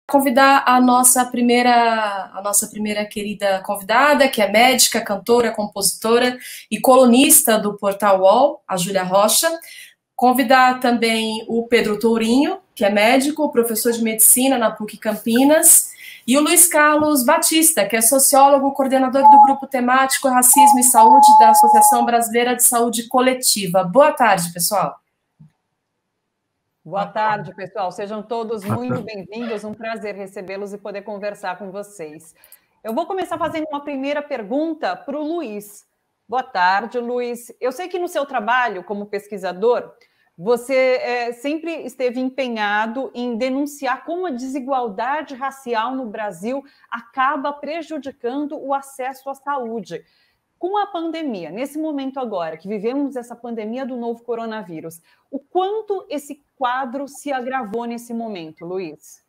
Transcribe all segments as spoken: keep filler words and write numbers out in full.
convidar a nossa primeira, a nossa primeira querida convidada, que é médica, cantora, compositora e colunista do Portal U O L, a Júlia Rocha. Convidar também o Pedro Tourinho, que é médico, professor de medicina na PUC Campinas, e o Luiz Carlos Batista, que é sociólogo, coordenador do grupo temático Racismo e Saúde da Associação Brasileira de Saúde Coletiva. Boa tarde, pessoal. Boa tarde, pessoal. Sejam todos muito bem-vindos. Um prazer recebê-los e poder conversar com vocês. Eu vou começar fazendo uma primeira pergunta para o Luiz. Boa tarde, Luiz. Eu sei que no seu trabalho como pesquisador, você é, sempre esteve empenhado em denunciar como a desigualdade racial no Brasil acaba prejudicando o acesso à saúde. Com a pandemia, nesse momento agora, que vivemos essa pandemia do novo coronavírus, o quanto esse quadro se agravou nesse momento, Luiz?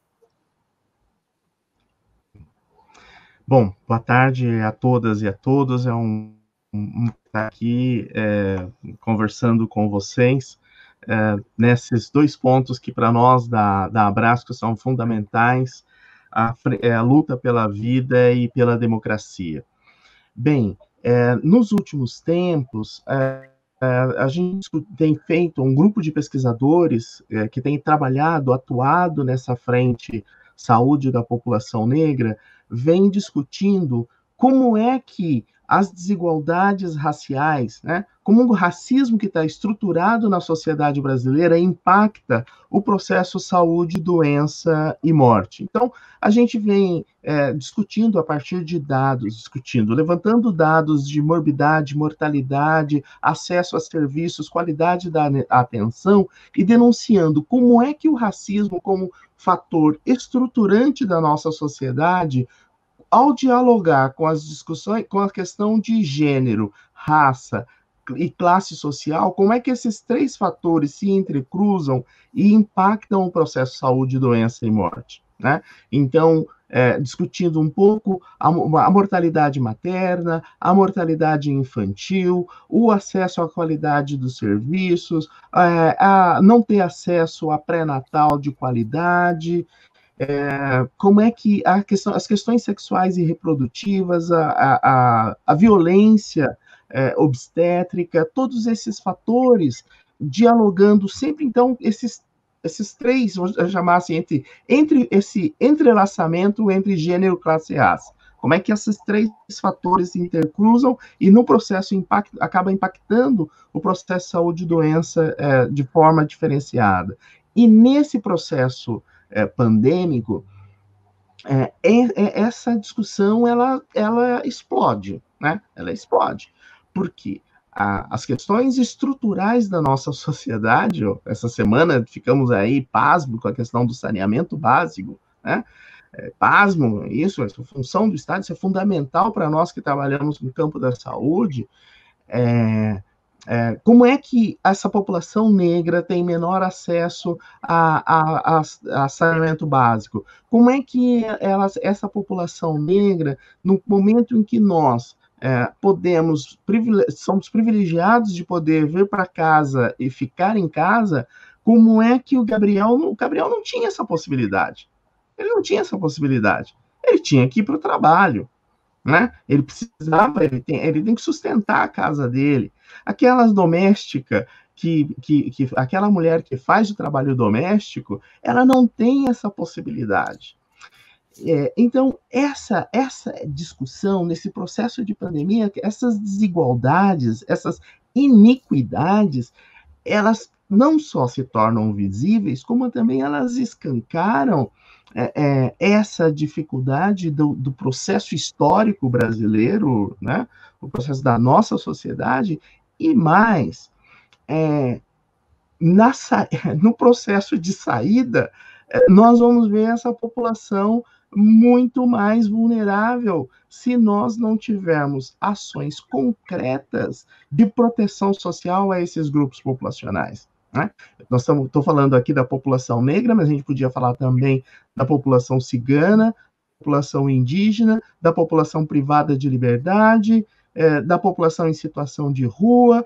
Bom, boa tarde a todas e a todos. É um, um estar aqui é, conversando com vocês é, nesses dois pontos que para nós da, da Abrasco são fundamentais, a, a luta pela vida e pela democracia. Bem, É, nos últimos tempos, é, é, a gente tem feito um grupo de pesquisadores é, que tem trabalhado, atuado nessa frente saúde da população negra, vem discutindo como é que as desigualdades raciais, né, como o racismo que está estruturado na sociedade brasileira impacta o processo saúde, doença e morte. Então, a gente vem é, discutindo a partir de dados, discutindo, levantando dados de morbidade, mortalidade, acesso a serviços, qualidade da atenção e denunciando como é que o racismo, como fator estruturante da nossa sociedade, ao dialogar com as discussões, com a questão de gênero, raça e classe social, como é que esses três fatores se entrecruzam e impactam o processo de saúde, doença e morte, né? Então, é, discutindo um pouco a, a mortalidade materna, a mortalidade infantil, o acesso à qualidade dos serviços, é, a não ter acesso a pré-natal de qualidade. É, como é que a questão, as questões sexuais e reprodutivas, a, a, a violência é, obstétrica, todos esses fatores, dialogando sempre, então, esses, esses três, vamos chamar assim, entre, entre esse entrelaçamento entre gênero, classe e raça. Como é que esses três fatores se intercruzam e no processo impact, acaba impactando o processo de saúde e doença é, de forma diferenciada. E nesse processo É, pandêmico, é, é, essa discussão ela, ela explode, né? Ela explode. Por quê? A, as questões estruturais da nossa sociedade, ó, essa semana ficamos aí pasmo com a questão do saneamento básico, né? É, pasmo, isso, essa função do Estado, isso é fundamental para nós que trabalhamos no campo da saúde. É, É, como é que essa população negra tem menor acesso a, a, a, a saneamento básico? Como é que elas, essa população negra, no momento em que nós é, podemos, privile- somos privilegiados de poder vir para casa e ficar em casa, como é que o Gabriel, o Gabriel não tinha essa possibilidade? Ele não tinha essa possibilidade. Ele tinha que ir para o trabalho, né? Ele precisava, ele tem, ele tem que sustentar a casa dele. Aquelas domésticas, que, que, que, aquela mulher que faz o trabalho doméstico, ela não tem essa possibilidade. É, então, essa, essa discussão, nesse processo de pandemia, essas desigualdades, essas iniquidades, elas não só se tornam visíveis, como também elas escancaram é, é, essa dificuldade do, do processo histórico brasileiro, né, o processo da nossa sociedade, e mais, é, na, no processo de saída, nós vamos ver essa população muito mais vulnerável se nós não tivermos ações concretas de proteção social a esses grupos populacionais, né? Nós estamos, estou falando aqui da população negra, mas a gente podia falar também da população cigana, da população indígena, da população privada de liberdade, é, da população em situação de rua,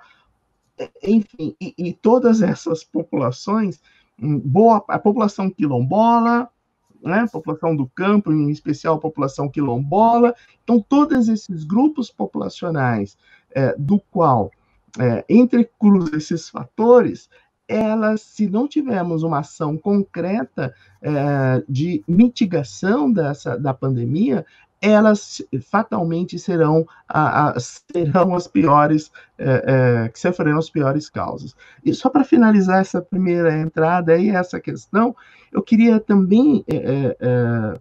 enfim, e, e todas essas populações, boa, a população quilombola, né, população do campo, em especial a população quilombola. Então, todos esses grupos populacionais, é, do qual é, entrecruzam esses fatores, elas, se não tivermos uma ação concreta é, de mitigação dessa, da pandemia, elas fatalmente serão, a, a, serão as piores, é, é, que sofrerão as piores causas. E só para finalizar essa primeira entrada aí, essa questão, eu queria também é, é,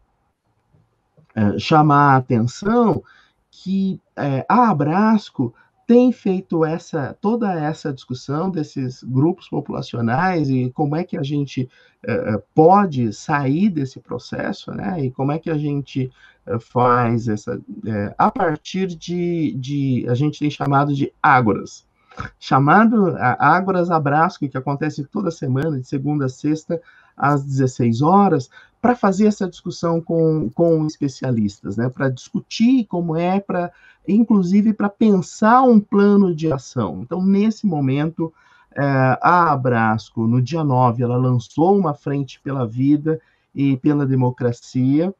é, chamar a atenção que é, a Abrasco tem feito essa, toda essa discussão desses grupos populacionais e como é que a gente uh, pode sair desse processo, né? E como é que a gente uh, faz essa... Uh, a partir de, de... A gente tem chamado de ágoras. Chamado uh, Ágoras Abrasco, que acontece toda semana, de segunda a sexta, às dezesseis horas, para fazer essa discussão com, com especialistas, né? Para discutir como é, para inclusive para pensar um plano de ação. Então, nesse momento, é, a Abrasco, no dia nove, ela lançou uma frente pela vida e pela democracia,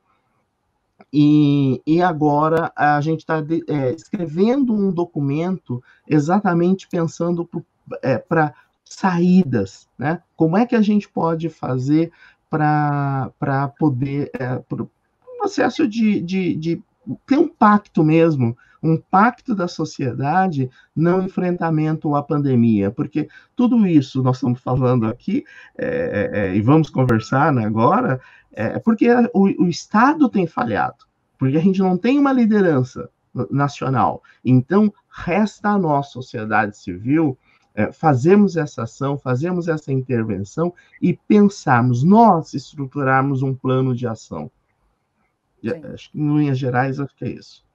e, e agora a gente está é, escrevendo um documento exatamente pensando para é, saídas, né? Como é que a gente pode fazer para poder, é, para o processo de, de, de ter um pacto mesmo, um pacto da sociedade no enfrentamento à pandemia, porque tudo isso nós estamos falando aqui, é, é, e vamos conversar, né, agora, é porque o, o Estado tem falhado, porque a gente não tem uma liderança nacional. Então, resta a nós, sociedade civil, é, fazermos essa ação, fazermos essa intervenção e pensarmos, nós estruturarmos um plano de ação. Acho que, em linhas gerais, acho que é isso.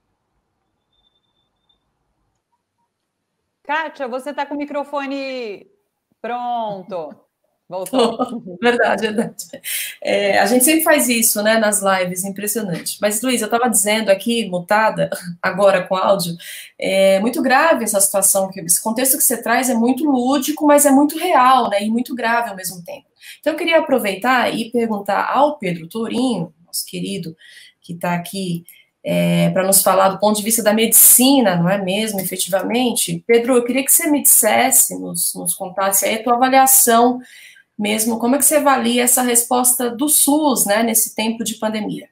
Kátia, você está com o microfone pronto. Voltou. Verdade, verdade. É, a gente sempre faz isso, né, nas lives, impressionante. Mas, Luiz, eu estava dizendo aqui, mutada, agora com áudio, é muito grave essa situação, que esse contexto que você traz é muito lúdico, mas é muito real, né, e muito grave ao mesmo tempo. Então, eu queria aproveitar e perguntar ao Pedro Tourinho, nosso querido, que está aqui, é, para nos falar do ponto de vista da medicina, não é mesmo, efetivamente? Pedro, eu queria que você me dissesse, nos, nos contasse aí a tua avaliação mesmo, como é que você avalia essa resposta do SUS, né, nesse tempo de pandemia?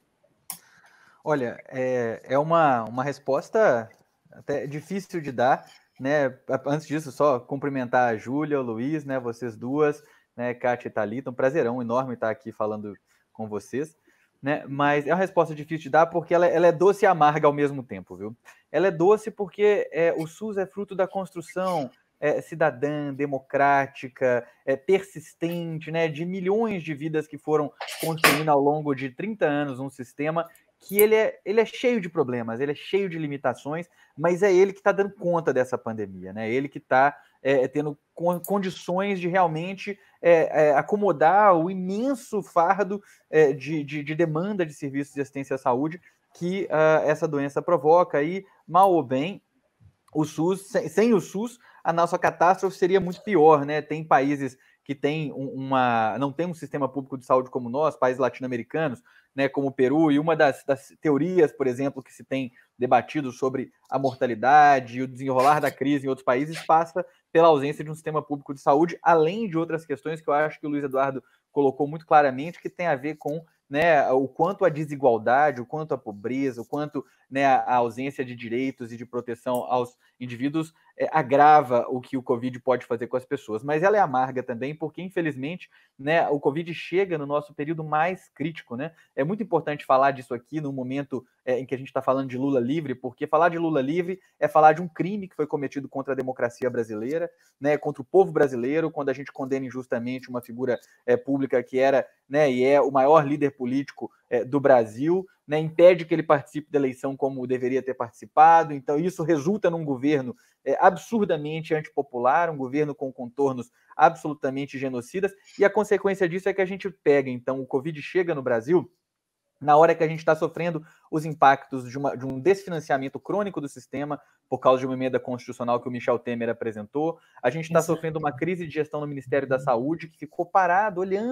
Olha, é, é uma, uma resposta até difícil de dar, né? Antes disso, só cumprimentar a Júlia, o Luiz, né, vocês duas, né, Kátia e Thalita, um prazerão enorme estar aqui falando com vocês, né? Mas é uma resposta difícil de dar porque ela, ela é doce e amarga ao mesmo tempo, viu? Ela é doce porque é, o SUS é fruto da construção É, cidadã, democrática, é, persistente, né, de milhões de vidas que foram construindo ao longo de trinta anos um sistema que ele é, ele é cheio de problemas, ele é cheio de limitações, mas é ele que está dando conta dessa pandemia, né? Ele que está é, tendo condições de realmente é, é, acomodar o imenso fardo é, de, de, de demanda de serviços de assistência à saúde que uh, essa doença provoca, e, mal ou bem, o SUS, sem, sem o SUS, a nossa catástrofe seria muito pior, né? Tem países que têm uma, não tem um sistema público de saúde como nós, países latino-americanos, né, como o Peru, e uma das, das teorias, por exemplo, que se tem debatido sobre a mortalidade e o desenrolar da crise em outros países passa pela ausência de um sistema público de saúde, além de outras questões que eu acho que o Luiz Eduardo colocou muito claramente, que tem a ver com, né, o quanto a desigualdade, o quanto a pobreza, o quanto, né, a ausência de direitos e de proteção aos indivíduos é, agrava o que o Covid pode fazer com as pessoas. Mas ela é amarga também, porque, infelizmente, né, o Covid chega no nosso período mais crítico, né? É muito importante falar disso aqui no momento é, em que a gente está falando de Lula livre, porque falar de Lula livre é falar de um crime que foi cometido contra a democracia brasileira, né, contra o povo brasileiro, quando a gente condena injustamente uma figura é, pública que era, né, e é o maior líder político é, do Brasil, né, impede que ele participe da eleição como deveria ter participado. Então isso resulta num governo é, absurdamente antipopular, um governo com contornos absolutamente genocidas, e a consequência disso é que a gente pega, então, o Covid chega no Brasil na hora que a gente está sofrendo os impactos de, uma, de um desfinanciamento crônico do sistema por causa de uma emenda constitucional que o Michel Temer apresentou. A gente está sofrendo uma crise de gestão no Ministério da Saúde que ficou parado, olhando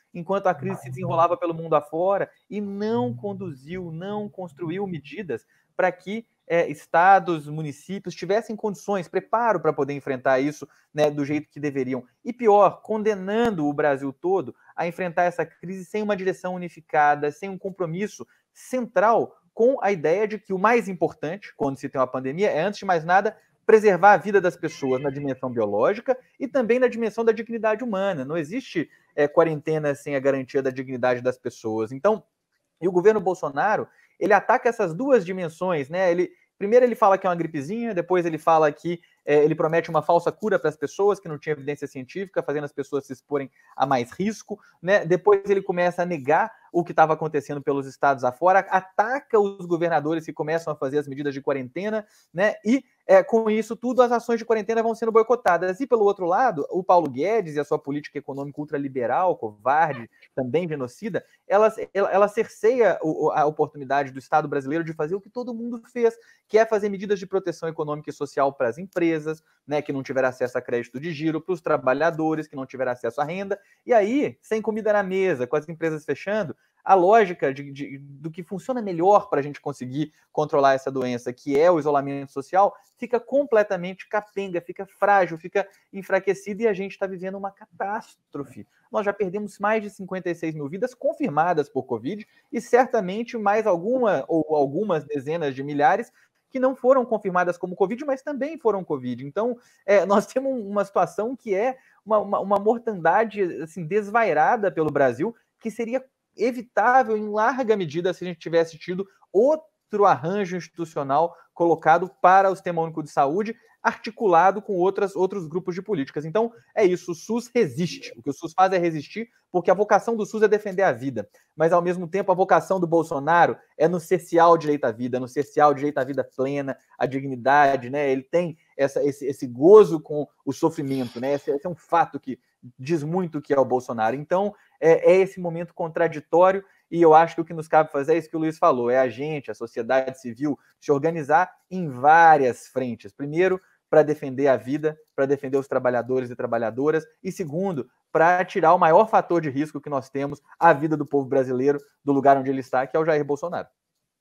enquanto a crise se desenrolava pelo mundo afora, e não conduziu, não construiu medidas para que é, estados, municípios tivessem condições, preparo para poder enfrentar isso, né, do jeito que deveriam. E pior, condenando o Brasil todo a enfrentar essa crise sem uma direção unificada, sem um compromisso central com a ideia de que o mais importante, quando se tem uma pandemia, é, antes de mais nada, preservar a vida das pessoas na dimensão biológica e também na dimensão da dignidade humana. Não existe é, quarentena sem a garantia da dignidade das pessoas. Então, e o governo Bolsonaro, ele ataca essas duas dimensões, né? Ele, primeiro ele fala que é uma gripezinha, depois ele fala que é, ele promete uma falsa cura para as pessoas, que não tinha evidência científica, fazendo as pessoas se exporem a mais risco, né? Depois ele começa a negar o que estava acontecendo pelos estados afora, ataca os governadores que começam a fazer as medidas de quarentena, né? E é, com isso tudo, as ações de quarentena vão sendo boicotadas. E pelo outro lado, o Paulo Guedes e a sua política econômica ultraliberal, covarde, também genocida, ela, ela, ela cerceia o, a oportunidade do Estado brasileiro de fazer o que todo mundo fez, que é fazer medidas de proteção econômica e social para as empresas, né, que não tiveram acesso a crédito de giro, para os trabalhadores que não tiveram acesso à renda. E aí, sem comida na mesa, com as empresas fechando, a lógica de, de, do que funciona melhor para a gente conseguir controlar essa doença, que é o isolamento social, fica completamente capenga, fica frágil, fica enfraquecido, e a gente está vivendo uma catástrofe. Nós já perdemos mais de cinquenta e seis mil vidas confirmadas por Covid e certamente mais alguma ou algumas dezenas de milhares que não foram confirmadas como Covid, mas também foram Covid. Então, é, nós temos uma situação que é uma, uma, uma mortandade assim, desvairada pelo Brasil, que seria evitável em larga medida se a gente tivesse tido outro arranjo institucional colocado para o Sistema Único de Saúde, articulado com outras, outros grupos de políticas. Então, é isso, o SUS resiste. O que o SUS faz é resistir, porque a vocação do SUS é defender a vida. Mas, ao mesmo tempo, a vocação do Bolsonaro é no cercear o direito à vida, no cercear o direito à vida plena, a dignidade, né? Ele tem essa, esse, esse gozo com o sofrimento, né? Esse, esse é um fato que diz muito o que é o Bolsonaro. Então, é, é esse momento contraditório, e eu acho que o que nos cabe fazer é isso que o Luiz falou, é a gente, a sociedade civil, se organizar em várias frentes. Primeiro, para defender a vida, para defender os trabalhadores e trabalhadoras, e segundo, para tirar o maior fator de risco que nós temos, a vida do povo brasileiro, do lugar onde ele está, que é o Jair Bolsonaro.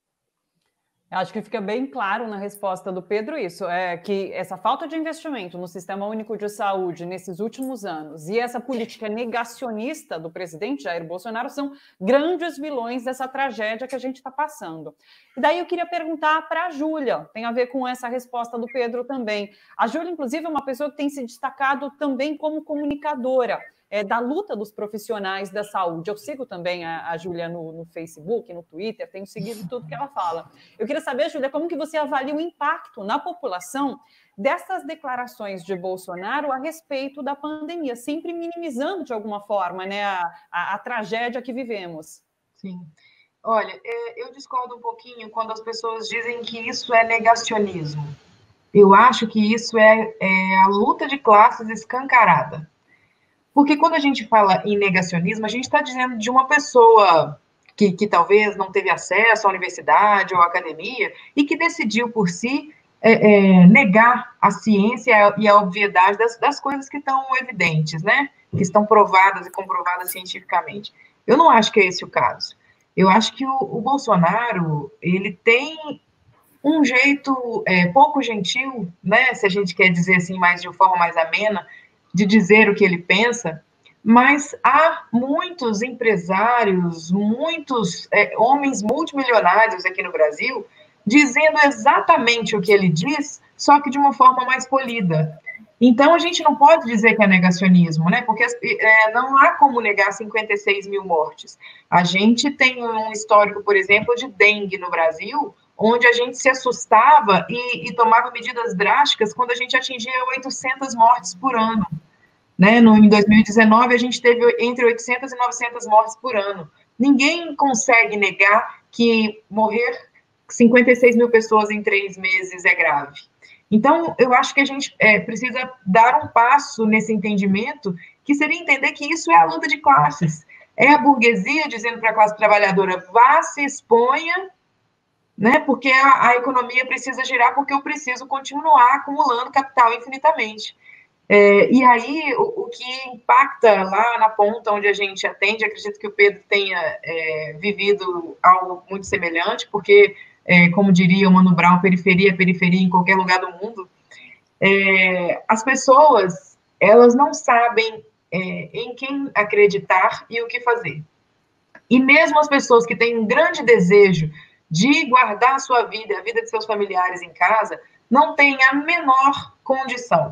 Acho que fica bem claro na resposta do Pedro isso, é que essa falta de investimento no Sistema Único de Saúde nesses últimos anos e essa política negacionista do presidente Jair Bolsonaro são grandes vilões dessa tragédia que a gente está passando. E daí eu queria perguntar para a Júlia, tem a ver com essa resposta do Pedro também. A Júlia, inclusive, é uma pessoa que tem se destacado também como comunicadora É, da luta dos profissionais da saúde. Eu sigo também a, a Júlia no, no Facebook, no Twitter, tenho seguido tudo que ela fala. Eu queria saber, Júlia, como que você avalia o impacto na população dessas declarações de Bolsonaro a respeito da pandemia, sempre minimizando de alguma forma, né, a, a, a tragédia que vivemos. Sim. Olha, eu discordo um pouquinho quando as pessoas dizem que isso é negacionismo. Eu acho que isso é, é a luta de classes escancarada. Porque quando a gente fala em negacionismo, a gente está dizendo de uma pessoa que, que talvez não teve acesso à universidade ou à academia e que decidiu por si é, é, negar a ciência e a obviedade das, das coisas que estão evidentes, né? Que estão provadas e comprovadas cientificamente. Eu não acho que é esse o caso. Eu acho que o, o Bolsonaro, ele tem um jeito é, pouco gentil, né? Se a gente quer dizer assim, mais de forma mais amena, de dizer o que ele pensa, mas há muitos empresários, muitos é, homens multimilionários aqui no Brasil, dizendo exatamente o que ele diz, só que de uma forma mais polida. Então, a gente não pode dizer que é negacionismo, né? Porque é, não há como negar cinquenta e seis mil mortes. A gente tem um histórico, por exemplo, de dengue no Brasil, onde a gente se assustava e, e tomava medidas drásticas quando a gente atingia oitocentas mortes por ano. Né? No, em dois mil e dezenove, a gente teve entre oitocentas e novecentas mortes por ano. Ninguém consegue negar que morrer cinquenta e seis mil pessoas em três meses é grave. Então, eu acho que a gente é, precisa dar um passo nesse entendimento, que seria entender que isso é a luta de classes. É a burguesia dizendo para a classe trabalhadora, vá, se exponha, né, porque a, a economia precisa girar, porque eu preciso continuar acumulando capital infinitamente. É, e aí, o, o que impacta lá na ponta onde a gente atende, acredito que o Pedro tenha é, vivido algo muito semelhante, porque, é, como diria o Mano Brown, periferia é periferia em qualquer lugar do mundo. É, as pessoas, elas não sabem é, em quem acreditar e o que fazer. E mesmo as pessoas que têm um grande desejo de guardar a sua vida, a vida de seus familiares em casa, não têm a menor condição.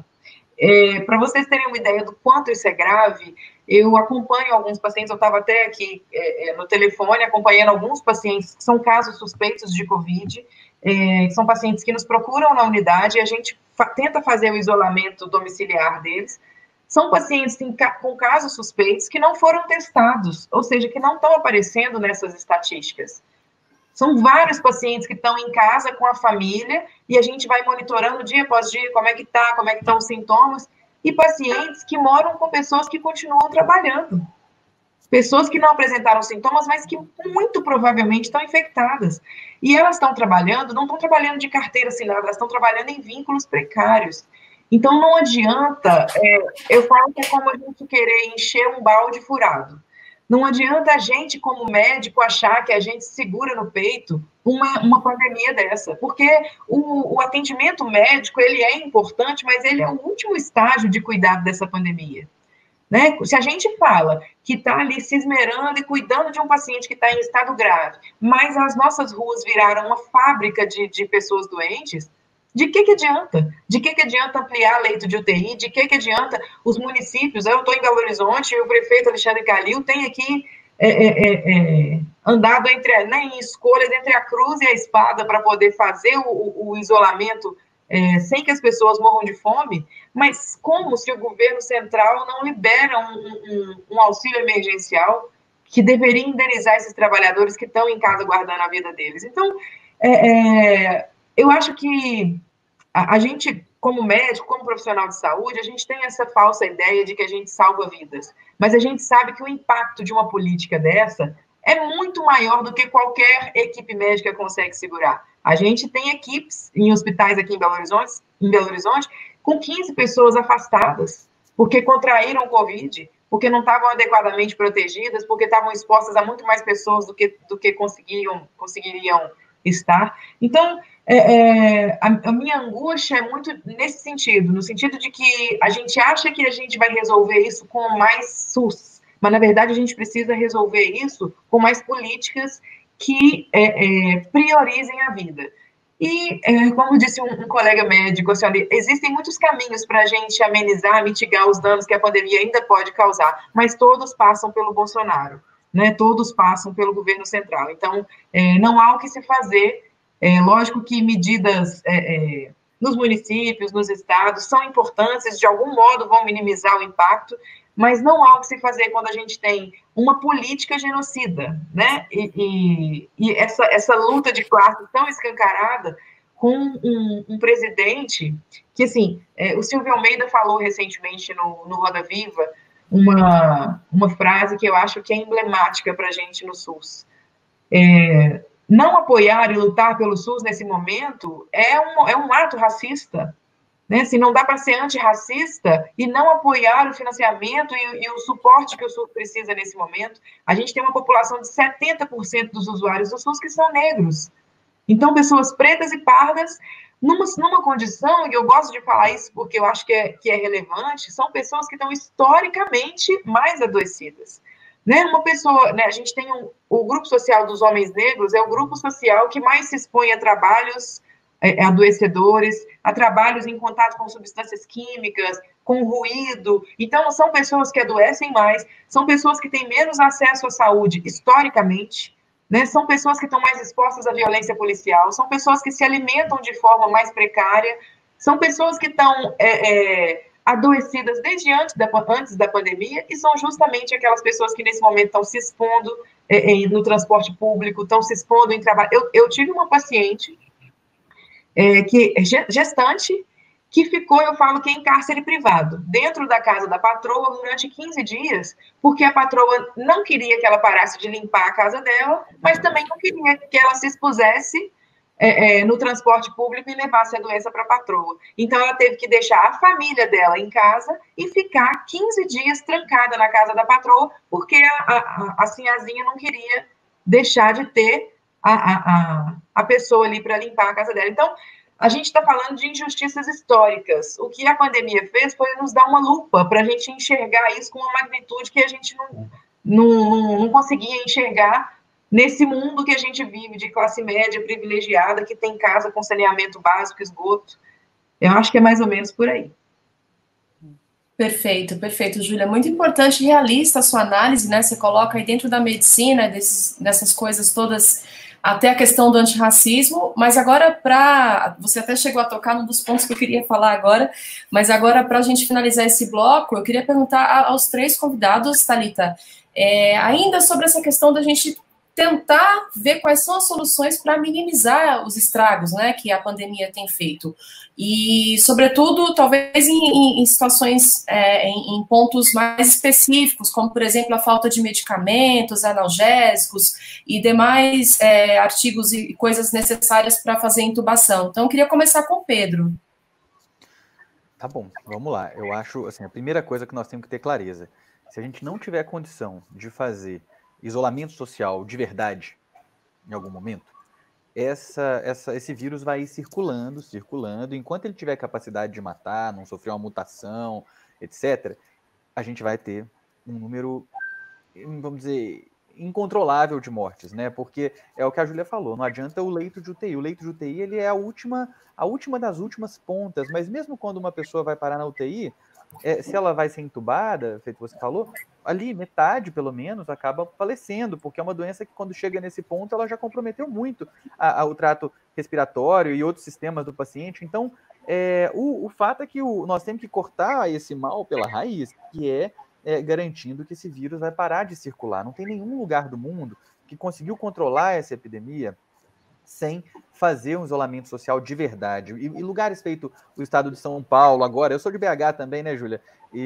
É, para vocês terem uma ideia do quanto isso é grave, eu acompanho alguns pacientes, eu estava até aqui é, no telefone acompanhando alguns pacientes que são casos suspeitos de Covid, é, são pacientes que nos procuram na unidade e a gente fa tenta fazer o isolamento domiciliar deles. São pacientes com casos suspeitos que não foram testados, ou seja, que não estão aparecendo nessas estatísticas. São vários pacientes que estão em casa com a família e a gente vai monitorando dia após dia como é que está, como é que estão os sintomas, e pacientes que moram com pessoas que continuam trabalhando. Pessoas que não apresentaram sintomas, mas que muito provavelmente estão infectadas. E elas estão trabalhando, não estão trabalhando de carteira assinada, elas estão trabalhando em vínculos precários. Então, não adianta, é, eu falo que é como a gente querer encher um balde furado. Não adianta a gente, como médico, achar que a gente segura no peito uma, uma pandemia dessa, porque o, o atendimento médico, ele é importante, mas ele é o último estágio de cuidado dessa pandemia. Né? Se a gente fala que está ali se esmerando e cuidando de um paciente que está em estado grave, mas as nossas ruas viraram uma fábrica de, de pessoas doentes, de que que adianta? De que que adianta ampliar leito de U T I? De que que adianta os municípios? Eu estou em Belo Horizonte e o prefeito Alexandre Calil tem aqui é, é, é, andado entre, né, em escolhas entre a cruz e a espada para poder fazer o, o isolamento é, sem que as pessoas morram de fome, mas como se o governo central não libera um, um, um auxílio emergencial que deveria indenizar esses trabalhadores que estão em casa guardando a vida deles? Então, é, é, eu acho que a, a gente, como médico, como profissional de saúde, a gente tem essa falsa ideia de que a gente salva vidas, mas a gente sabe que o impacto de uma política dessa é muito maior do que qualquer equipe médica consegue segurar. A gente tem equipes em hospitais aqui em Belo Horizonte, em Belo Horizonte com quinze pessoas afastadas, porque contraíram Covid, porque não estavam adequadamente protegidas, porque estavam expostas a muito mais pessoas do que, do que conseguiam, conseguiriam estar. Então, é, é, a, a minha angústia é muito nesse sentido, no sentido de que a gente acha que a gente vai resolver isso com mais SUS, mas, na verdade, a gente precisa resolver isso com mais políticas que é, é, priorizem a vida. E, é, como disse um, um colega médico, assim, olha, existem muitos caminhos para a gente amenizar, mitigar os danos que a pandemia ainda pode causar, mas todos passam pelo Bolsonaro, né? Todos passam pelo governo central. Então, é, não há o que se fazer. É lógico que medidas é, é, nos municípios, nos estados, são importantes, de algum modo vão minimizar o impacto, mas não há o que se fazer quando a gente tem uma política genocida, né? E, e, e essa, essa luta de classe tão escancarada com um, um presidente que, assim, é, o Silvio Almeida falou recentemente no, no Roda Viva uma, uma frase que eu acho que é emblemática para a gente no SUS. É, não apoiar e lutar pelo SUS nesse momento é um, é um ato racista. Né? Se não dá para ser antirracista e não apoiar o financiamento e, e o suporte que o SUS precisa nesse momento. A gente tem uma população de setenta por cento dos usuários do SUS que são negros. Então, pessoas pretas e pardas, numa, numa condição, e eu gosto de falar isso porque eu acho que é, que é relevante, são pessoas que estão historicamente mais adoecidas. Né? Uma pessoa, né, a gente tem um, o grupo social dos homens negros, é o grupo social que mais se expõe a trabalhos adoecedores, a trabalhos em contato com substâncias químicas, com ruído. Então, são pessoas que adoecem mais, são pessoas que têm menos acesso à saúde historicamente, né? São pessoas que estão mais expostas à violência policial, são pessoas que se alimentam de forma mais precária, são pessoas que estão é, é, adoecidas desde antes da, antes da pandemia e são justamente aquelas pessoas que nesse momento estão se expondo é, é, no transporte público, estão se expondo em trabalho. Eu, eu tive uma paciente É, que gestante, que ficou, eu falo que em cárcere privado, dentro da casa da patroa durante quinze dias, porque a patroa não queria que ela parasse de limpar a casa dela, mas também não queria que ela se expusesse é, é, no transporte público e levasse a doença para a patroa. Então, ela teve que deixar a família dela em casa e ficar quinze dias trancada na casa da patroa, porque a, a, a sinhazinha não queria deixar de ter a, a, a, a pessoa ali para limpar a casa dela. Então, a gente está falando de injustiças históricas. O que a pandemia fez foi nos dar uma lupa para a gente enxergar isso com uma magnitude que a gente não, não, não, não conseguia enxergar nesse mundo que a gente vive, de classe média privilegiada, que tem casa com saneamento básico, esgoto. Eu acho que é mais ou menos por aí. Perfeito, perfeito, Júlia. Muito importante e realista a sua análise, né? Você coloca aí dentro da medicina, desses, dessas coisas todas, até a questão do antirracismo, mas agora para... Você até chegou a tocar num dos pontos que eu queria falar agora, mas agora para a gente finalizar esse bloco, eu queria perguntar aos três convidados, Thalita, é, ainda sobre essa questão da gente tentar ver quais são as soluções para minimizar os estragos, né, que a pandemia tem feito. E, sobretudo, talvez em, em situações, é, em, em pontos mais específicos, como, por exemplo, a falta de medicamentos, analgésicos e demais é, artigos e coisas necessárias para fazer intubação. Então, eu queria começar com o Pedro. Tá bom, vamos lá. Eu acho, assim, a primeira coisa que nós temos que ter clareza, se a gente não tiver condição de fazer isolamento social de verdade, em algum momento, essa, essa, esse vírus vai ir circulando, circulando, enquanto ele tiver capacidade de matar, não sofrer uma mutação, etcétera, a gente vai ter um número, vamos dizer, incontrolável de mortes, né? Porque é o que a Júlia falou, não adianta o leito de U T I. O leito de U T I, ele é a última, a última das últimas pontas, mas mesmo quando uma pessoa vai parar na U T I, é, se ela vai ser entubada, feito você falou, ali metade, pelo menos, acaba falecendo, porque é uma doença que, quando chega nesse ponto, ela já comprometeu muito a, a, o trato respiratório e outros sistemas do paciente. Então, é, o, o fato é que o, nós temos que cortar esse mal pela raiz, que é, é garantindo que esse vírus vai parar de circular. Não tem nenhum lugar do mundo que conseguiu controlar essa epidemia sem fazer um isolamento social de verdade. E, e lugares feito o estado de São Paulo agora, eu sou de B H também, né, Júlia?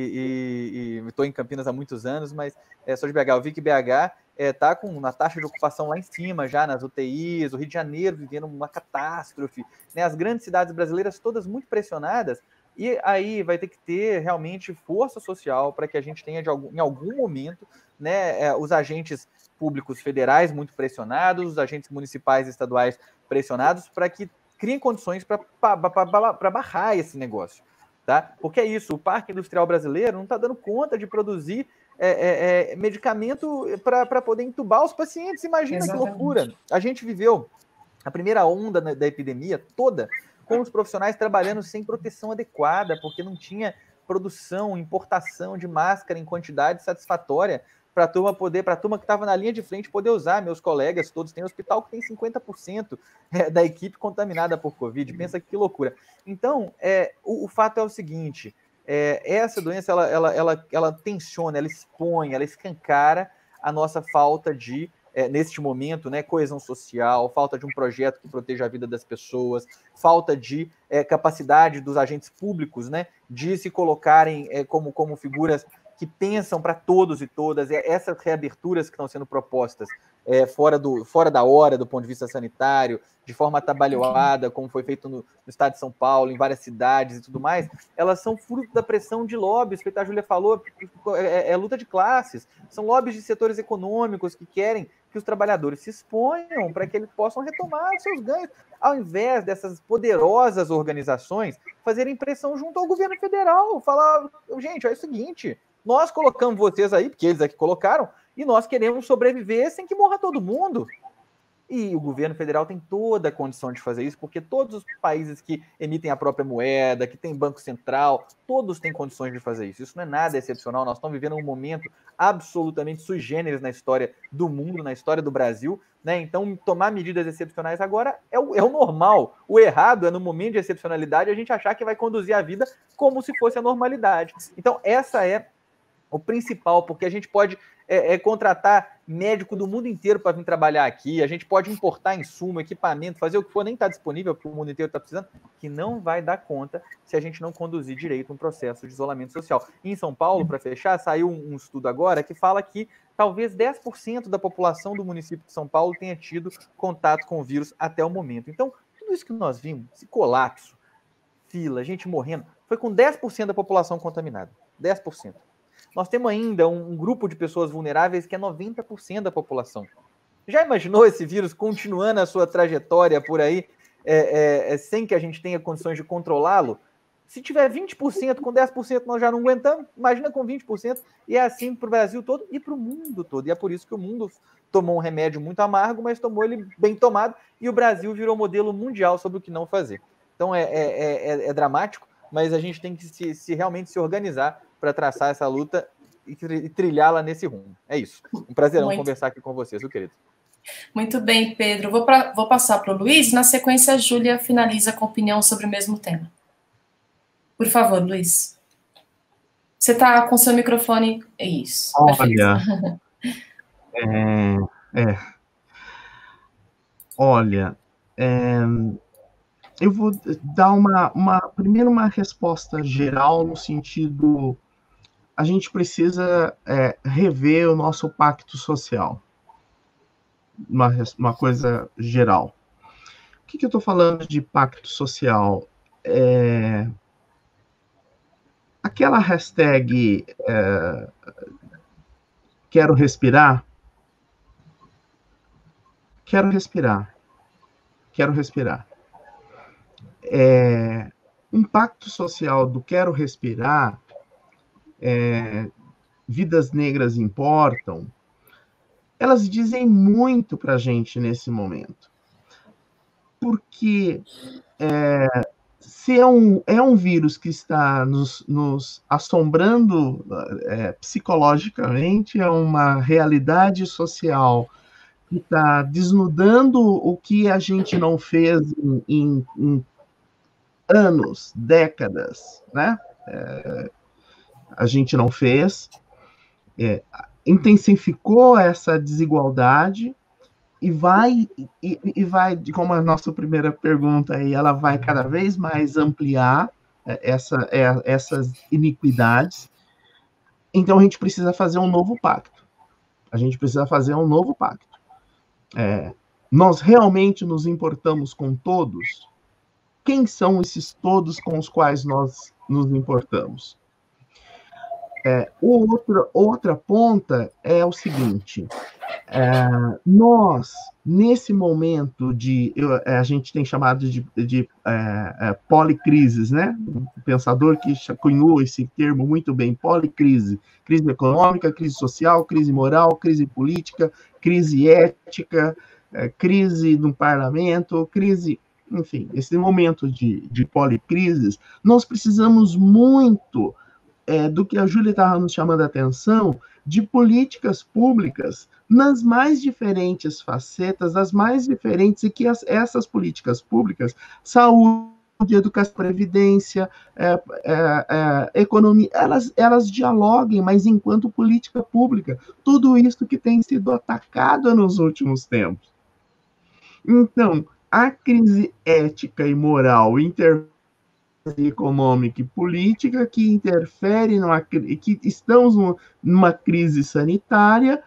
E estou em Campinas há muitos anos, mas é, sou de B H. Eu vi que B H está é, com uma taxa de ocupação lá em cima, já nas U T Is, o Rio de Janeiro vivendo uma catástrofe, né? As grandes cidades brasileiras todas muito pressionadas, e aí vai ter que ter realmente força social para que a gente tenha, de algum, em algum momento, né, é, os agentes públicos federais muito pressionados, os agentes municipais e estaduais pressionados, para que criem condições para barrar esse negócio. Tá? Porque é isso, o Parque Industrial Brasileiro não está dando conta de produzir é, é, é, medicamento para poder entubar os pacientes. Imagina. Exatamente. Que loucura. A gente viveu a primeira onda da epidemia toda com os profissionais trabalhando sem proteção adequada, porque não tinha produção, importação de máscara em quantidade satisfatória para a turma poder, para a turma que estava na linha de frente poder usar. Meus colegas todos têm hospital que tem cinquenta por cento da equipe contaminada por Covid. Pensa que loucura. Então, é, o, o fato é o seguinte, é, essa doença, ela, ela, ela, ela tensiona, ela expõe, ela escancara a nossa falta de, é, neste momento, né, coesão social, falta de um projeto que proteja a vida das pessoas, falta de é, capacidade dos agentes públicos, né, de se colocarem é, como, como figuras que pensam para todos e todas, essas reaberturas que estão sendo propostas é, fora, do, fora da hora, do ponto de vista sanitário, de forma atabalhoada, como foi feito no, no estado de São Paulo, em várias cidades e tudo mais, elas são fruto da pressão de lobbies, feito a Júlia falou, é, é luta de classes, são lobbies de setores econômicos que querem que os trabalhadores se exponham para que eles possam retomar os seus ganhos, ao invés dessas poderosas organizações fazerem pressão junto ao governo federal, falar, gente, é o seguinte, nós colocamos vocês aí, porque eles aqui colocaram, e nós queremos sobreviver sem que morra todo mundo. E o governo federal tem toda a condição de fazer isso, porque todos os países que emitem a própria moeda, que tem banco central, todos têm condições de fazer isso. Isso não é nada excepcional, nós estamos vivendo um momento absolutamente sui generis na história do mundo, na história do Brasil, né? Então, tomar medidas excepcionais agora é o, é o normal. O errado é, no momento de excepcionalidade, a gente achar que vai conduzir a vida como se fosse a normalidade. Então, essa é o principal, porque a gente pode é, é, contratar médico do mundo inteiro para vir trabalhar aqui, a gente pode importar insumo, equipamento, fazer o que for, nem está disponível, porque o mundo inteiro está precisando, que não vai dar conta se a gente não conduzir direito um processo de isolamento social. Em São Paulo, para fechar, saiu um, um estudo agora que fala que talvez dez por cento da população do município de São Paulo tenha tido contato com o vírus até o momento. Então, tudo isso que nós vimos, esse colapso, fila, gente morrendo, foi com dez por cento da população contaminada. dez por cento. Nós temos ainda um, um grupo de pessoas vulneráveis que é noventa por cento da população. Já imaginou esse vírus continuando a sua trajetória por aí, é, é, sem que a gente tenha condições de controlá-lo? Se tiver vinte por cento, com dez por cento nós já não aguentamos, imagina com vinte por cento, e é assim para o Brasil todo e para o mundo todo. E é por isso que o mundo tomou um remédio muito amargo, mas tomou ele bem tomado, e o Brasil virou modelo mundial sobre o que não fazer. Então é, é, é, é dramático, mas a gente tem que se, se realmente se organizar para traçar essa luta e trilhá-la nesse rumo. É isso. Um prazerão muito. Conversar aqui com vocês, meu querido. Muito bem, Pedro. Vou, pra, vou passar para o Luiz, na sequência a Júlia finaliza com opinião sobre o mesmo tema. Por favor, Luiz. Você está com seu microfone... É isso. Olha, é, é, olha, é, eu vou dar uma, uma, primeiro uma resposta geral no sentido, a gente precisa é, rever o nosso pacto social, uma, uma coisa geral. O que, que eu estou falando de pacto social? É... Aquela hashtag é, quero respirar, quero respirar, quero respirar. É, um pacto social do quero respirar, é, vidas negras importam, elas dizem muito para a gente nesse momento. Porque... É, se é um, é um vírus que está nos, nos assombrando é, psicologicamente, é uma realidade social que está desnudando o que a gente não fez em, em, em anos, décadas, né? É, a gente não fez, é, intensificou essa desigualdade, e vai, e, e vai, como a nossa primeira pergunta aí, ela vai cada vez mais ampliar essa, essas iniquidades. Então a gente precisa fazer um novo pacto. A gente precisa fazer um novo pacto. É, nós realmente nos importamos com todos? Quem são esses todos com os quais nós nos importamos? É, outra, outra ponta é o seguinte... É, nós, nesse momento de, eu, a gente tem chamado de, de é, é, policrises, né? Um pensador que cunhou esse termo muito bem, policrise, crise econômica, crise social, crise moral, crise política, crise ética, é, crise no parlamento, crise, enfim, esse momento de, de policrises, nós precisamos muito é, do que a Júlia estava nos chamando a atenção, de políticas públicas nas mais diferentes facetas, as mais diferentes, e que as, essas políticas públicas, saúde, educação, previdência, é, é, é, economia, elas, elas dialoguem, mas enquanto política pública, tudo isso que tem sido atacado nos últimos tempos. Então, a crise ética e moral inter econômica e política que interfere numa, que estamos numa crise sanitária,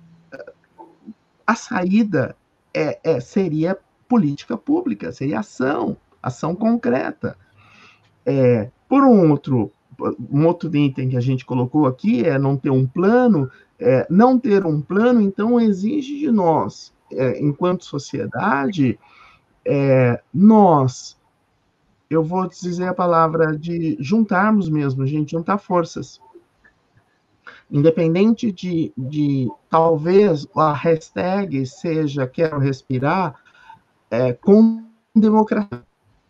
a saída é, é, seria política pública, seria ação, ação concreta. É, por um outro, um outro item que a gente colocou aqui é não ter um plano, é, não ter um plano, então exige de nós, é, enquanto sociedade, é, nós eu vou dizer a palavra de juntarmos mesmo, gente, juntar forças. Independente de, de talvez a hashtag seja quero respirar, é, com democracia.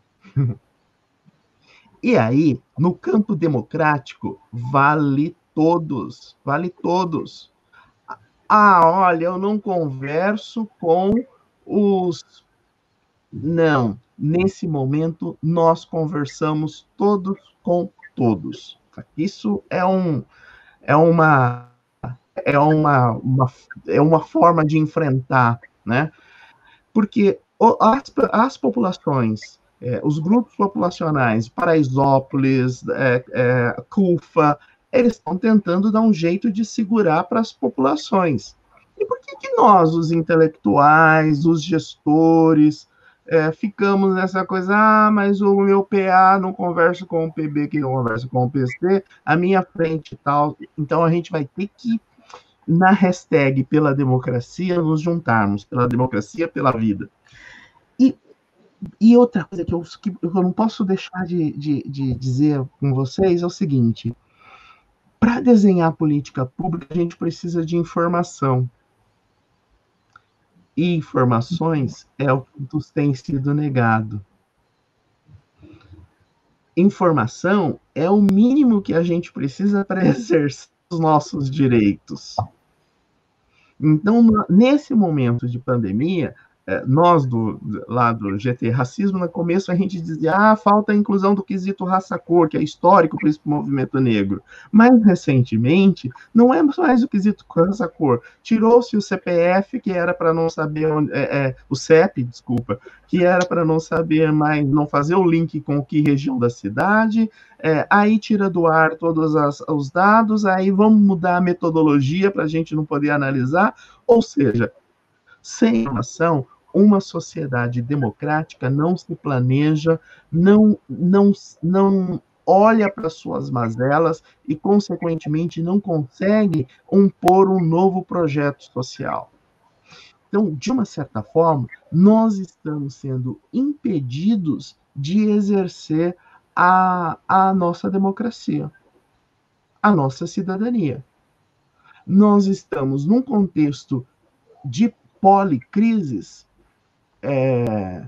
E aí, no campo democrático, vale todos, vale todos. Ah, olha, eu não converso com os... Não. Nesse momento, nós conversamos todos com todos. Isso é, um, é, uma, é, uma, uma, é uma forma de enfrentar, né? Porque as, as populações, é, os grupos populacionais, Paraisópolis, é, é, Cufa, eles estão tentando dar um jeito de segurar para as populações. E por que, que nós, os intelectuais, os gestores, é, ficamos nessa coisa, ah, mas o meu P A não conversa com o P B, que não conversa com o P C, a minha frente e tal. Então a gente vai ter que, na hashtag pela democracia, nos juntarmos, pela democracia, pela vida. E, e outra coisa que eu, que eu não posso deixar de, de, de dizer com vocês é o seguinte: para desenhar política pública, a gente precisa de informação. E informações é o que nos tem sido negado. Informação é o mínimo que a gente precisa para exercer os nossos direitos. Então, nesse momento de pandemia, nós do, lá do G T Racismo, no começo a gente dizia, ah, falta a inclusão do quesito raça-cor, que é histórico para esse movimento negro. Mais recentemente, não é mais o quesito raça-cor. Tirou-se o C P F, que era para não saber, onde, é, é, o C E P, desculpa, que era para não saber mais, não fazer o link com que região da cidade, é, aí tira do ar todos as, os dados, aí vamos mudar a metodologia para a gente não poder analisar, ou seja, sem informação, uma sociedade democrática não se planeja, não, não, não olha para suas mazelas e, consequentemente, não consegue impor um novo projeto social. Então, de uma certa forma, nós estamos sendo impedidos de exercer a, a nossa democracia, a nossa cidadania. Nós estamos num contexto de policrises, é,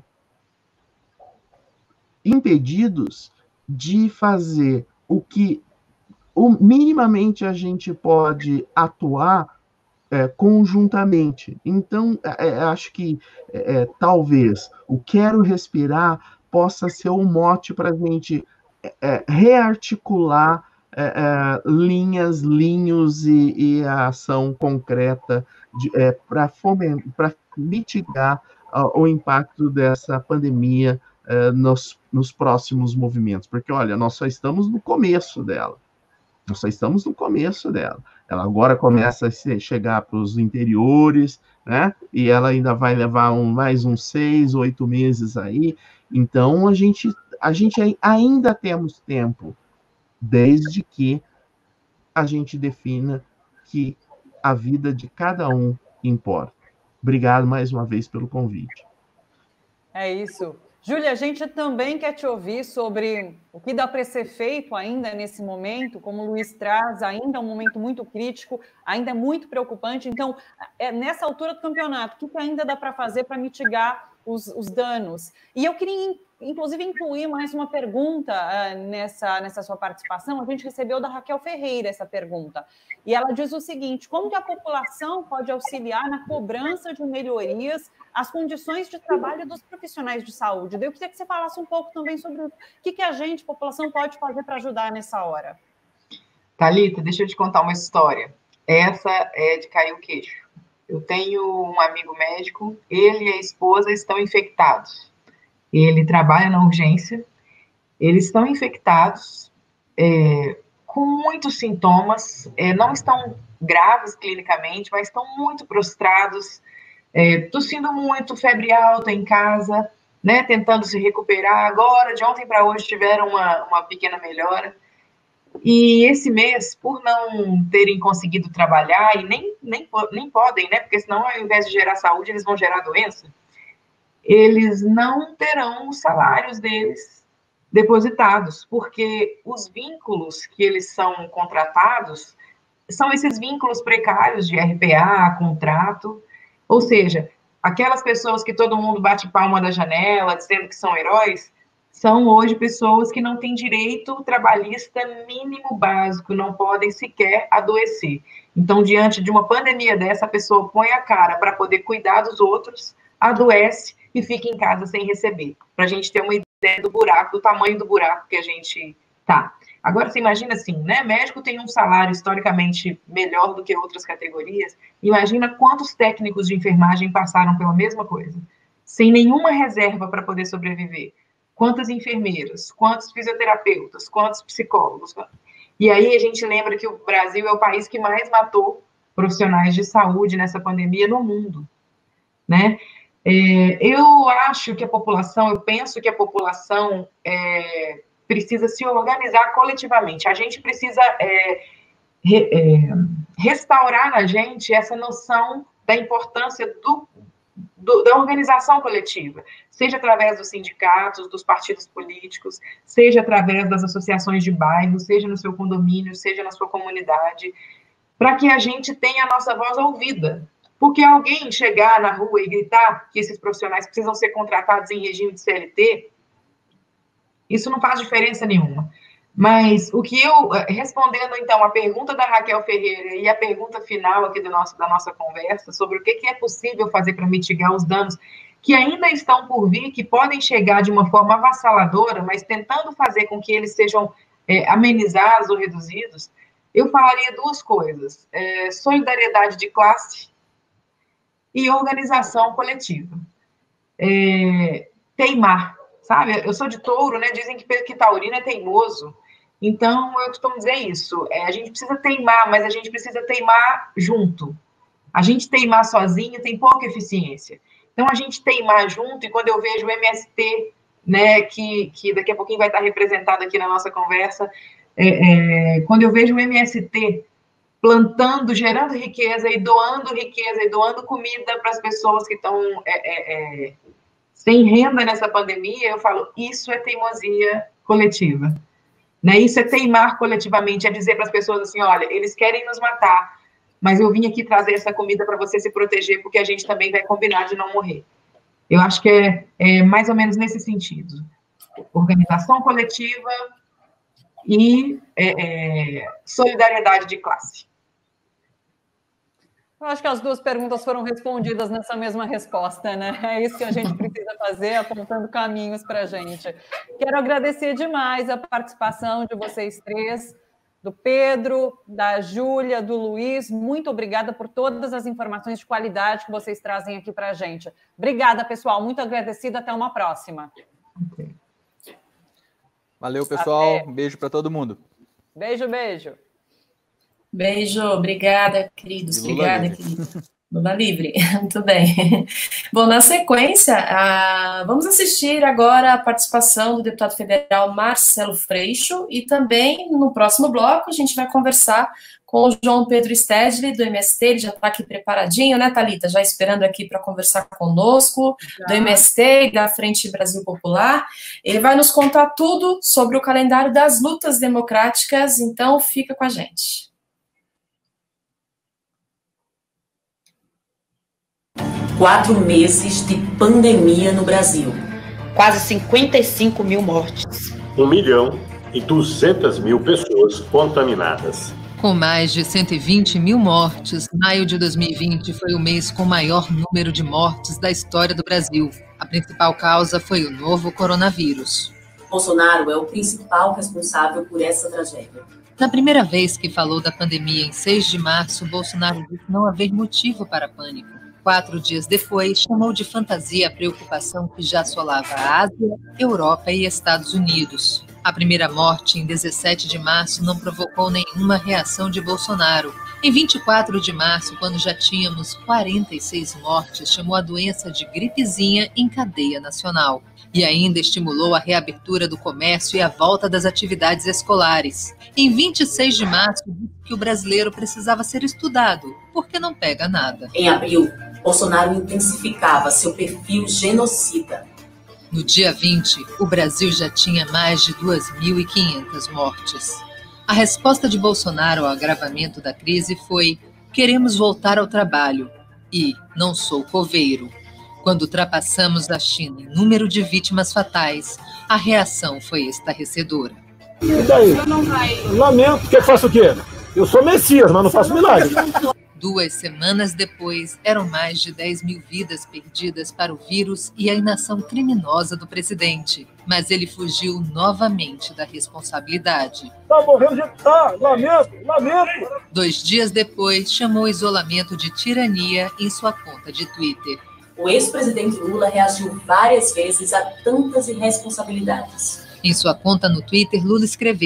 impedidos de fazer o que o, minimamente a gente pode atuar é, conjuntamente. Então, é, acho que é, talvez o Quero Respirar possa ser um mote para a gente é, rearticular é, é, linhas, linhos e, e a ação concreta é, para fomentar, mitigar uh, o impacto dessa pandemia uh, nos, nos próximos movimentos. Porque, olha, nós só estamos no começo dela. Nós só estamos no começo dela. Ela agora começa a chegar para os interiores, né? E ela ainda vai levar um, mais uns seis, oito meses aí. Então, a gente, a gente ainda temos tempo, desde que a gente defina que a vida de cada um importa. Obrigado mais uma vez pelo convite. É isso. Júlia, a gente também quer te ouvir sobre o que dá para ser feito ainda nesse momento, como o Luiz traz, ainda é um momento muito crítico, ainda é muito preocupante. Então, é, nessa altura do campeonato, o que ainda dá para fazer para mitigar os, os danos? E eu queria, inclusive, incluir mais uma pergunta uh, nessa, nessa sua participação. A gente recebeu da Raquel Ferreira essa pergunta. E ela diz o seguinte: como que a população pode auxiliar na cobrança de melhorias às condições de trabalho dos profissionais de saúde? Eu queria que você falasse um pouco também sobre o que, que a gente, população, pode fazer para ajudar nessa hora. Thalita, deixa eu te contar uma história. Essa é de cair o queixo. Eu tenho um amigo médico, ele e a esposa estão infectados. Ele trabalha na urgência, eles estão infectados, é, com muitos sintomas, é, não estão graves clinicamente, mas estão muito prostrados, é, tossindo muito, febre alta em casa, né, tentando se recuperar. Agora, de ontem para hoje, tiveram uma, uma pequena melhora. E esse mês, por não terem conseguido trabalhar, e nem, nem, nem podem, né, porque senão, ao invés de gerar saúde, eles vão gerar doença, eles não terão os salários deles depositados, porque os vínculos que eles são contratados são esses vínculos precários de R P A, contrato, ou seja, aquelas pessoas que todo mundo bate palma da janela, dizendo que são heróis, são hoje pessoas que não têm direito trabalhista mínimo básico, não podem sequer adoecer. Então, diante de uma pandemia dessa, a pessoa põe a cara para poder cuidar dos outros, adoece e fica em casa sem receber, para a gente ter uma ideia do buraco, do tamanho do buraco que a gente tá. Agora, você imagina assim, né? Médico tem um salário historicamente melhor do que outras categorias. Imagina quantos técnicos de enfermagem passaram pela mesma coisa, sem nenhuma reserva para poder sobreviver. Quantas enfermeiras, quantos fisioterapeutas, quantos psicólogos. E aí a gente lembra que o Brasil é o país que mais matou profissionais de saúde nessa pandemia no mundo, né? É, eu acho que a população, eu penso que a população é, precisa se organizar coletivamente. A gente precisa é, re, é, restaurar na gente essa noção da importância do, do, da organização coletiva, seja através dos sindicatos, dos partidos políticos, seja através das associações de bairro, seja no seu condomínio, seja na sua comunidade, para que a gente tenha a nossa voz ouvida. Porque alguém chegar na rua e gritar que esses profissionais precisam ser contratados em regime de C L T, isso não faz diferença nenhuma. Mas o que eu, respondendo então a pergunta da Raquel Ferreira e a pergunta final aqui do nosso, da nossa conversa, sobre o que, que é possível fazer para mitigar os danos que ainda estão por vir, que podem chegar de uma forma avassaladora, mas tentando fazer com que eles sejam é, amenizados ou reduzidos, eu falaria duas coisas: é, solidariedade de classe e organização coletiva. É, teimar, sabe? Eu sou de touro, né? Dizem que, que taurino é teimoso. Então, eu costumo dizer isso. É, a gente precisa teimar, mas a gente precisa teimar junto. A gente teimar sozinho tem pouca eficiência. Então, a gente teimar junto, e quando eu vejo o M S T, né, que, que daqui a pouquinho vai estar representado aqui na nossa conversa, é, é, quando eu vejo o M S T plantando, gerando riqueza e doando riqueza e doando comida para as pessoas que estão é, é, é, sem renda nessa pandemia, eu falo, isso é teimosia coletiva. Né? Isso é teimar coletivamente, é dizer para as pessoas assim, olha, eles querem nos matar, mas eu vim aqui trazer essa comida para você se proteger, porque a gente também vai combinar de não morrer. Eu acho que é, é mais ou menos nesse sentido. Organização coletiva e é, é, solidariedade de classe. Eu acho que as duas perguntas foram respondidas nessa mesma resposta, né? É isso que a gente precisa fazer, apontando caminhos para a gente. Quero agradecer demais a participação de vocês três, do Pedro, da Júlia, do Luiz. Muito obrigada por todas as informações de qualidade que vocês trazem aqui para a gente. Obrigada, pessoal. Muito agradecida. Até uma próxima. Valeu, pessoal. Até. Um beijo para todo mundo. Beijo, beijo. Beijo, obrigada, queridos, obrigada, queridos. Lula livre, muito bem. Bom, na sequência, ah, vamos assistir agora a participação do deputado federal Marcelo Freixo e também, no próximo bloco, a gente vai conversar com o João Pedro Stedley, do M S T, ele já está aqui preparadinho, né, Thalita? Já esperando aqui para conversar conosco, já. Do M S T e da Frente Brasil Popular. Ele vai nos contar tudo sobre o calendário das lutas democráticas, então fica com a gente. Quatro meses de pandemia no Brasil. Quase cinquenta e cinco mil mortes. Um milhão e duzentas mil pessoas contaminadas. Com mais de cento e vinte mil mortes, maio de dois mil e vinte foi o mês com o maior número de mortes da história do Brasil. A principal causa foi o novo coronavírus. Bolsonaro é o principal responsável por essa tragédia. Na primeira vez que falou da pandemia, em seis de março, Bolsonaro disse não haver motivo para pânico. Quatro dias depois, chamou de fantasia a preocupação que já assolava a Ásia, Europa e Estados Unidos. A primeira morte, em dezessete de março, não provocou nenhuma reação de Bolsonaro. Em vinte e quatro de março, quando já tínhamos quarenta e seis mortes, chamou a doença de gripezinha em cadeia nacional. E ainda estimulou a reabertura do comércio e a volta das atividades escolares. Em vinte e seis de março, disse que o brasileiro precisava ser estudado, porque não pega nada. Em abril, Bolsonaro intensificava seu perfil genocida. No dia vinte, o Brasil já tinha mais de duas mil e quinhentas mortes. A resposta de Bolsonaro ao agravamento da crise foi: queremos voltar ao trabalho e não sou coveiro. Quando ultrapassamos a China em número de vítimas fatais, a reação foi estarrecedora. E daí? Lamento, que faço o quê? Eu sou Messias, mas não faço milagre. Duas semanas depois, eram mais de dez mil vidas perdidas para o vírus e a inação criminosa do presidente. Mas ele fugiu novamente da responsabilidade. Tá morrendo de... Tá, lamento, lamento. Dois dias depois, chamou o isolamento de tirania em sua conta de Twitter. O ex-presidente Lula reagiu várias vezes a tantas irresponsabilidades. Em sua conta no Twitter, Lula escreveu: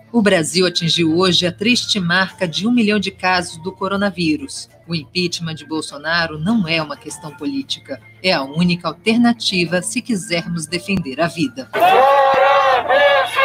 O Brasil atingiu hoje a triste marca de um milhão de casos do coronavírus. O impeachment de Bolsonaro não é uma questão política. É a única alternativa se quisermos defender a vida. Parabéns!